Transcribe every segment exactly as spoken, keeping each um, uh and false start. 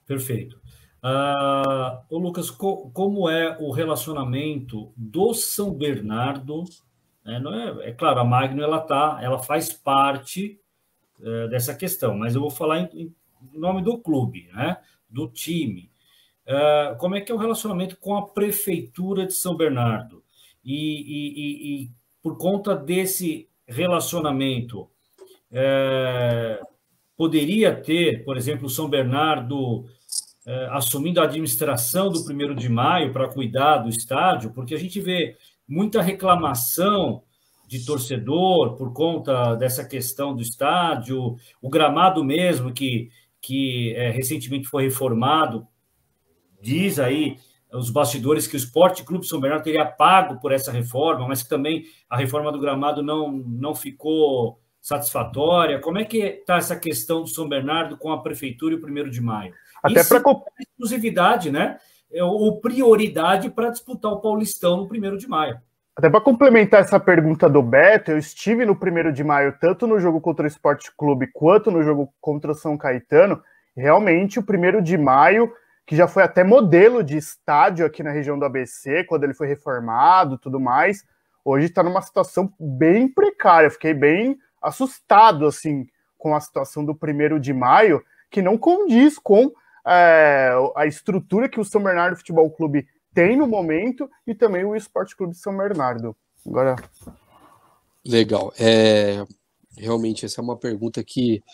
Perfeito. Uh, ô Lucas, co como é o relacionamento do São Bernardo? Né? Não é, é claro, a Magno ela tá, ela faz parte uh, dessa questão, mas eu vou falar em, em nome do clube, né? Do time. Uh, como é que é o relacionamento com a prefeitura de São Bernardo? E, e, e, e por conta desse relacionamento, uh, poderia ter, por exemplo, o São Bernardo eh, assumindo a administração do primeiro de maio para cuidar do estádio, porque a gente vê muita reclamação de torcedor por conta dessa questão do estádio, o gramado mesmo, que, que eh, recentemente foi reformado, diz aí os bastidores que o Esporte Clube São Bernardo teria pago por essa reforma, mas que também a reforma do gramado não, não ficou satisfatória. Como é que está essa questão do São Bernardo com a prefeitura e o primeiro de maio? Até para exclusividade, né? Ou prioridade para disputar o Paulistão no primeiro de maio. Até para complementar essa pergunta do Beto, eu estive no primeiro de maio, tanto no jogo contra o Esporte Clube quanto no jogo contra o São Caetano. Realmente, o primeiro de maio, que já foi até modelo de estádio aqui na região do A B C, quando ele foi reformado e tudo mais, hoje está numa situação bem precária. Fiquei bem assustado, assim, com a situação do primeiro de maio, que não condiz com é, a estrutura que o São Bernardo Futebol Clube tem no momento e também o Esporte Clube São Bernardo. Agora... Legal. É, realmente, essa é uma pergunta que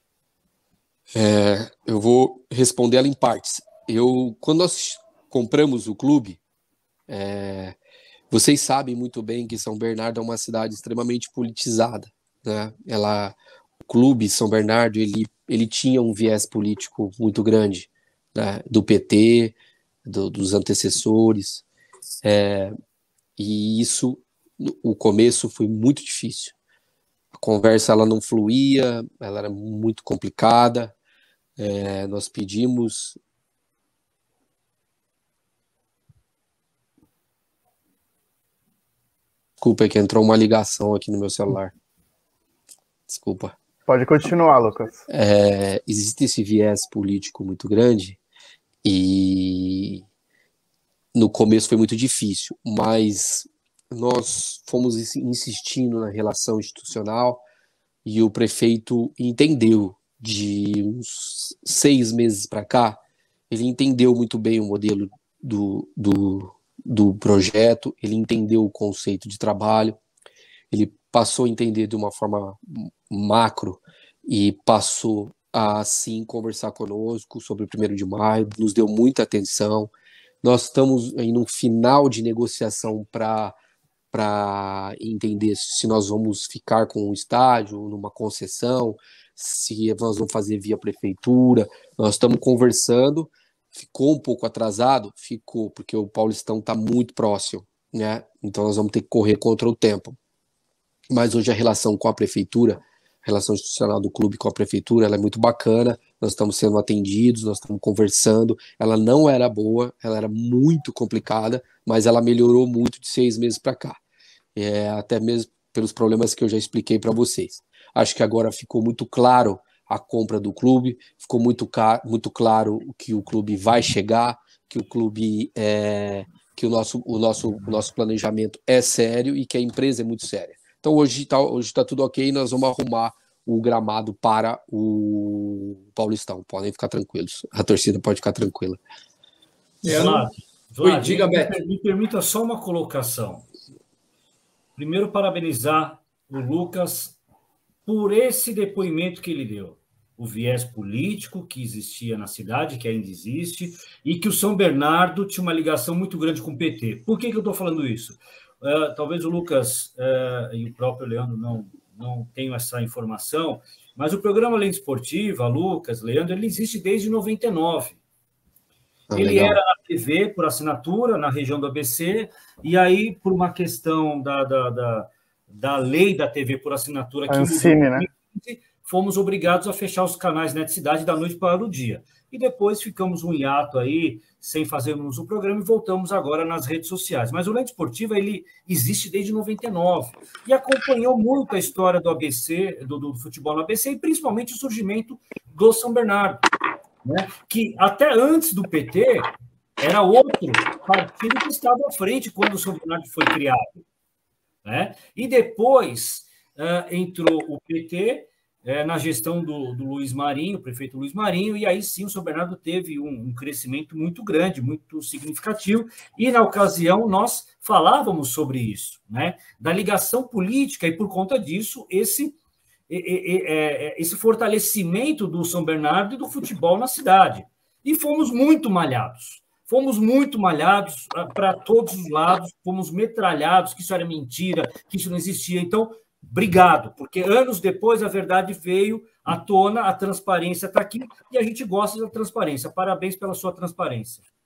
é, eu vou responder ela em partes. Eu, quando nós compramos o clube, é, vocês sabem muito bem que São Bernardo é uma cidade extremamente politizada, né? Ela, o clube São Bernardo, ele, ele tinha um viés político muito grande, né? Do P T, do, dos antecessores, é, e isso, o começo foi muito difícil. A conversa ela não fluía, ela era muito complicada. É, nós pedimos... Desculpa, é que entrou uma ligação aqui no meu celular. Desculpa. Pode continuar, Lucas. É, existe esse viés político muito grande e no começo foi muito difícil, mas nós fomos insistindo na relação institucional e o prefeito entendeu. De uns seis meses para cá, ele entendeu muito bem o modelo do, do, do projeto, ele entendeu o conceito de trabalho, ele passou a entender de uma forma macro e passou a, sim, conversar conosco sobre o primeiro de maio, nos deu muita atenção. Nós estamos aí no final de negociação para para entender se nós vamos ficar com o estádio, numa concessão, se nós vamos fazer via prefeitura. Nós estamos conversando, ficou um pouco atrasado? Ficou, porque o Paulistão está muito próximo, né? Então nós vamos ter que correr contra o tempo. Mas hoje a relação com a prefeitura, a relação institucional do clube com a prefeitura, ela é muito bacana, nós estamos sendo atendidos, nós estamos conversando. Ela não era boa, ela era muito complicada, mas ela melhorou muito de seis meses para cá. É, até mesmo pelos problemas que eu já expliquei para vocês. Acho que agora ficou muito claro a compra do clube, ficou muito, muito claro que o clube vai chegar, que o clube é, que o nosso, o, nosso, o nosso planejamento é sério e que a empresa é muito séria. Então hoje está hoje tá tudo ok, nós vamos arrumar o gramado para o Paulistão. Podem ficar tranquilos, a torcida pode ficar tranquila. Vlad, Vlad, Oi, diga, me, Beto. Me permita só uma colocação. Primeiro, parabenizar o Lucas por esse depoimento que ele deu. O viés político que existia na cidade, que ainda existe, e que o São Bernardo tinha uma ligação muito grande com o P T. Por que, que eu estou falando isso? Uh, talvez o Lucas uh, e o próprio Leandro não, não tenham essa informação, mas o programa Lente Esportiva, Lucas, Leandro, ele existe desde noventa e nove. Ah, ele legal. Era na T V por assinatura, na região do A B C, e aí, por uma questão da, da, da, da lei da T V por assinatura, que Ancine, né? fomos obrigados a fechar os canais Net Cidade da noite para o dia. E depois ficamos um hiato aí, sem fazermos o programa, e voltamos agora nas redes sociais. Mas o Lente Esportiva, ele existe desde noventa e nove, e acompanhou muito a história do A B C, do, do futebol no A B C, e principalmente o surgimento do São Bernardo. né, que até antes do P T era outro partido que estava à frente quando o São Bernardo foi criado, né? E depois uh, entrou o P T uh, na gestão do, do Luiz Marinho, o prefeito Luiz Marinho, e aí sim o São Bernardo teve um, um crescimento muito grande, muito significativo, e na ocasião nós falávamos sobre isso, né? Da ligação política, e por conta disso, esse, esse fortalecimento do São Bernardo e do futebol na cidade. E fomos muito malhados. Fomos muito malhados para todos os lados, fomos metralhados, que isso era mentira, que isso não existia. Então, obrigado, porque anos depois a verdade veio à tona, a transparência está aqui, e a gente gosta da transparência. Parabéns pela sua transparência.